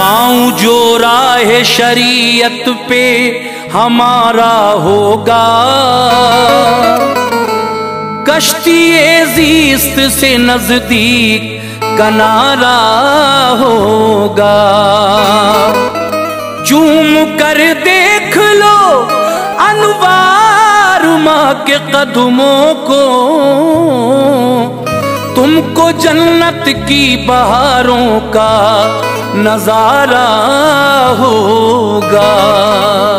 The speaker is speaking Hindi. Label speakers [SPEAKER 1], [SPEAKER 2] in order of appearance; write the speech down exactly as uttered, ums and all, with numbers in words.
[SPEAKER 1] पाँव जो राह शरीयत पे हमारा होगा, कश्ती-ए ज़ीस्त से नजदीक किनारा होगा। चूम कर देख लो अनवार माँ के कदमों को, तुमको जन्नत की बहारों का नजारा होगा।